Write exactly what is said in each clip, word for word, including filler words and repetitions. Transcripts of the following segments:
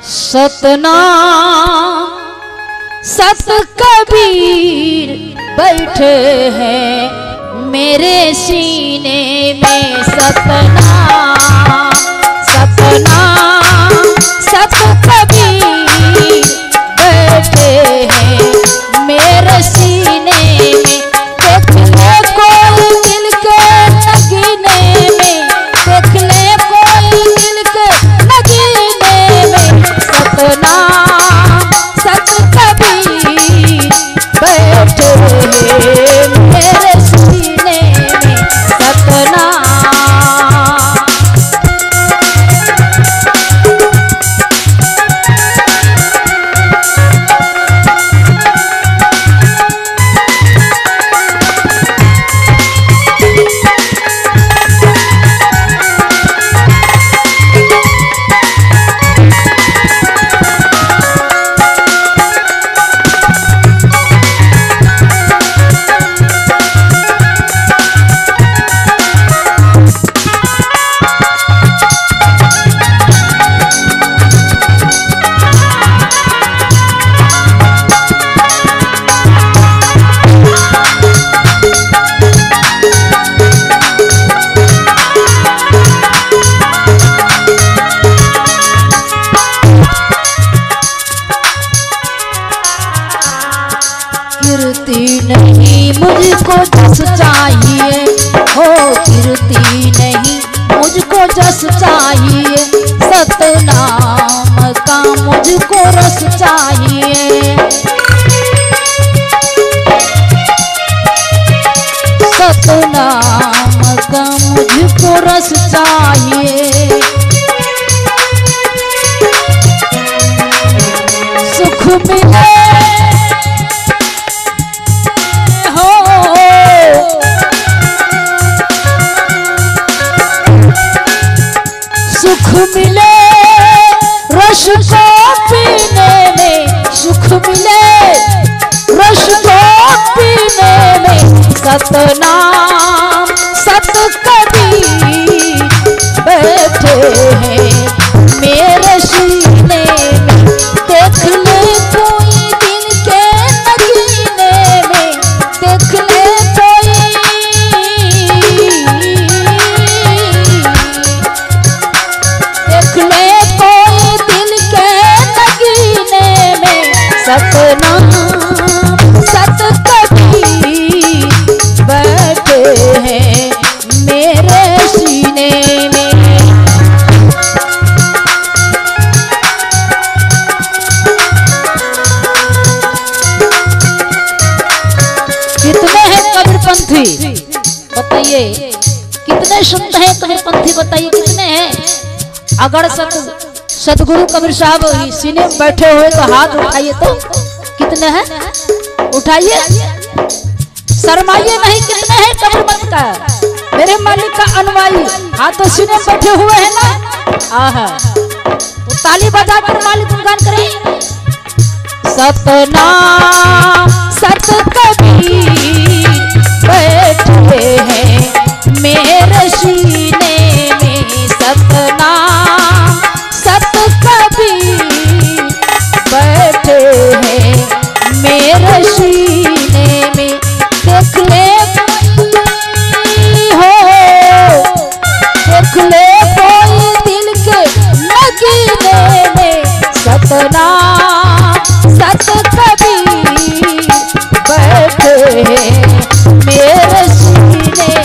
सतनाम सत कबीर बैठे हैं मेरे सीने में। सतनाम सतनाम सत कबीर बैठे हैं मेरे सीने में। देख ले कोई दिल के नगीने में, देख ले कोई दिल के नगीने में। सतनाम सत कबीर बैठे हैं मेरे सीने में। सतनाम कीर्ति नहीं मुझको जस चाहिए, हो कीर्ति नहीं मुझको जस चाहिए। सतनाम का मुझको रस चाहिए। सतनाम का मुझको रस चाहिए। सुख मिले सुख मिले रस को पीने में, सुख मिले रस को पीने में। सतनाम सत कबीर बैठे हैं मेरे सीने में। देख ले कोई दिल के नगीने में, देख ले कोई देख ले कोई दिल के नगीने में। सतनाम सत कबीर बैठे हैं मेरे सीने में। कितने हैं कबीरपंथी बताइए, कितने शुद्ध हैं कबीरपंथी बताइए, कितने हैं? अगर सत सतगुरु कबीर साहब सीने में बैठे हुए तो हाथ उठाइए, तो कितने हैं? उठाइए, शर्माइए नहीं। कितने हैं कबीरपंथ का मेरे मालिक का अनुयायी हाथ तो सीने में बैठे हुए हैं ना? आहा, तो ताली बजा कर मालिक गुणगान करें। सतनाम सत कबीर बैठे हैं मेरे सीने में। सतनाम सत कबीर बैठे हैं मेरे सीने में। देख ले हो, देख ले कोई दिल के नगीने में। सतनाम सत कबीर बैठे हैं मेरे सीने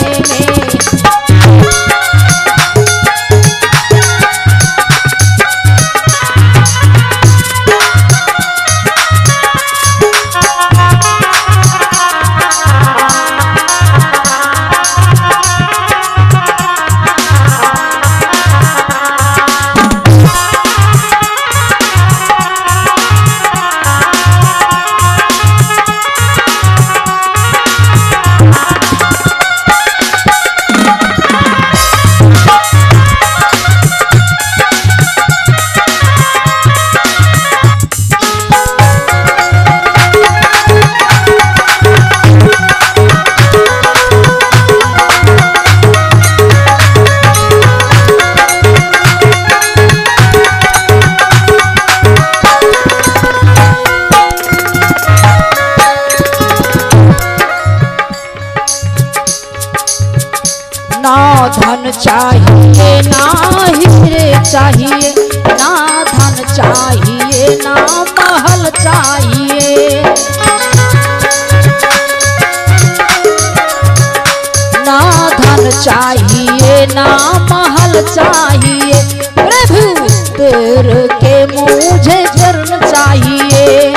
चाहिए ना हीरे चाहिए, ना धन चाहिए ना महल चाहिए, ना धन चाहिए ना महल चाहिए, प्रभु तेरे के मुझे चरण चाहिए,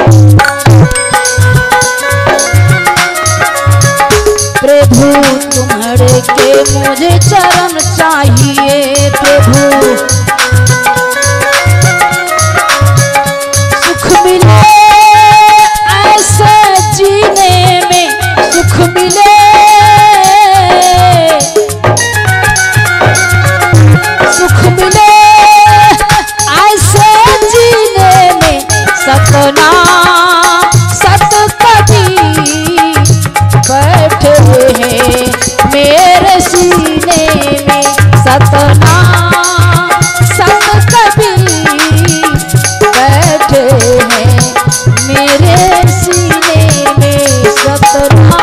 प्रभु तुम्हारे के मुझे चरण चाहिए, प्रभु सुख मिले ऐसे जीने में, सुख मिले सुख मिले ऐसे जीने में, सतना सत कभी बैठे हैं मेरे सीने में, सतना सत कभी बैठे हैं मेरे सीने में, सतना।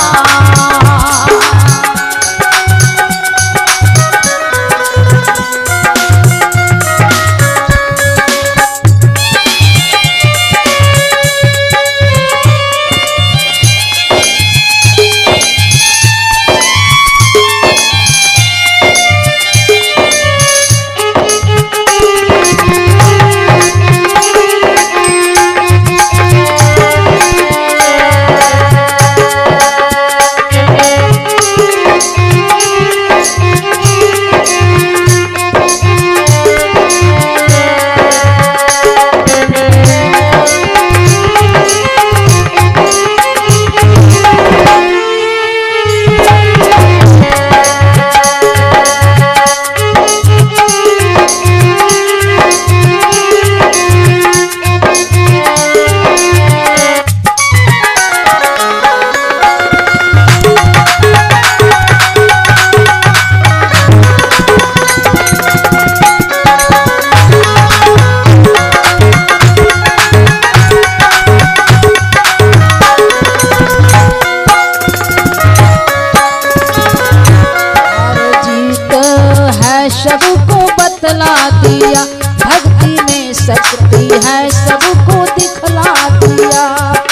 सबको बतला दिया, भक्ति में शक्ति है सबको दिखला दिया,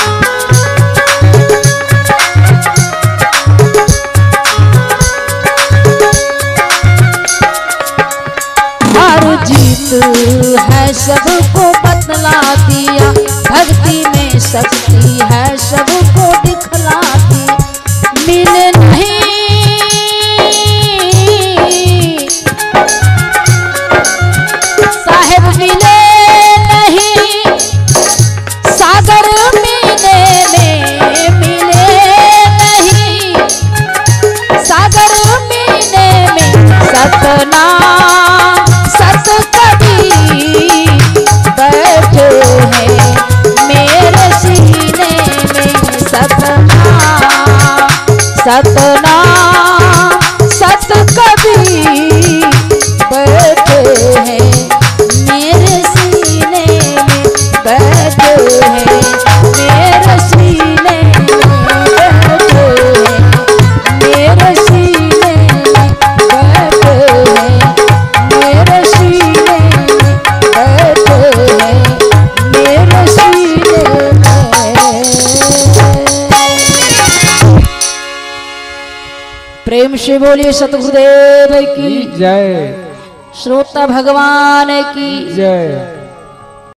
हर जीत है सबको बतला दिया, भक्ति में शक्ति है सबको दिखला दिया, मिले नहीं मिले नहीं सागर मीने में, मिले नहीं सागर मीने में, सतना सत कभी बैठे हैं मेरे सीने में, सतना सतना सत कभी बैठे हैं मेरे सीने में, बैठे हैं मेरे सीने में, बैठे हैं मेरे सीने में, बैठे हैं मेरे सीने में, बैठे हैं मेरे सीने में। प्रेम से बोलिए सतगुरुदेव की जय, श्रोता भगवान की जय।